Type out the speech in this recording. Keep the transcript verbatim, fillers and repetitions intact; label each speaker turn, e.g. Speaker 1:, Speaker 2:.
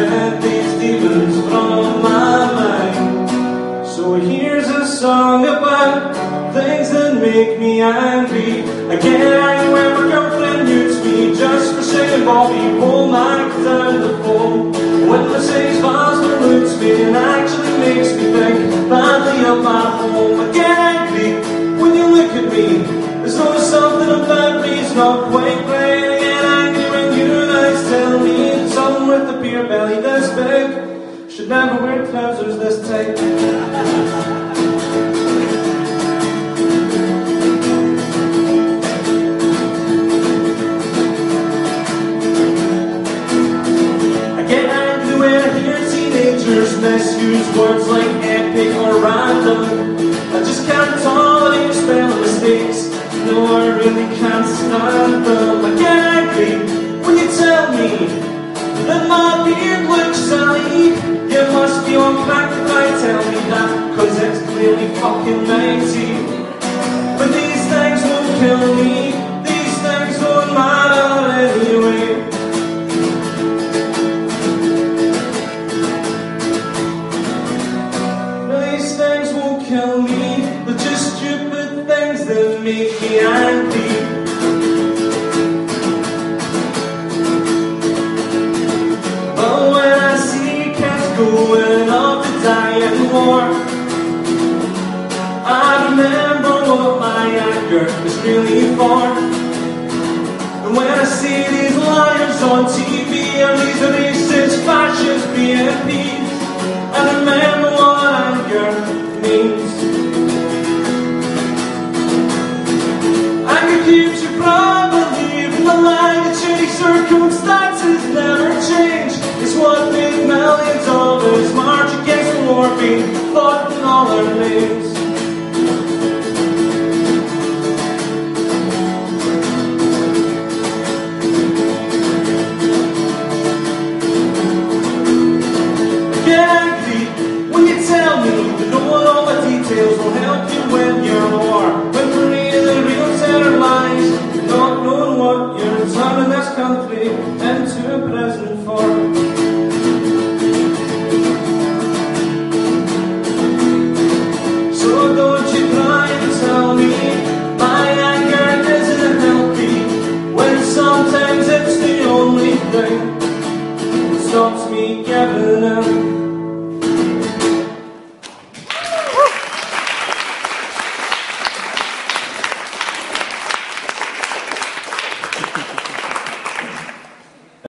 Speaker 1: get these demons from my mind. So here's a song about things that make me angry. I get angry when my girlfriend mutes me just for saying Bobby, pull my down the phone. When Mercedes Vaz pollutes me and actually makes me think badly of my home. I get angry when you look at me. There's always something about me, it's not quite right. I get angry when you guys tell me that someone with a beer belly this big should never wear trousers this tight. I get angry when I hear teenagers misuse words like epic or random. I just can't tolerate spelling mistakes. No, I really can't stand them. I get angry when you tell me that my beard looks silly. You must be on crack if I tell me that, cause it's clearly fucking ninety. But these things won't kill me. These things don't matter anyway. These things won't kill me. They're just stupid things that make me angry. But when I see kids going off to die in war, I remember what my anger is really for. And when I see these liars on T V and these racist fascists being appeased, I remember what anger means. Anger keeps you from believing the lie that shitty circumstances never change. It's what made millions of us march against the war being fought in all our names. Get angry when you tell me that knowing all the details will help you win your war. When for me the real terror lies in not knowing what you're turning this country into a prison for. So don't you try and tell me my anger isn't healthy, when sometimes it's the only thing that stops me giving up.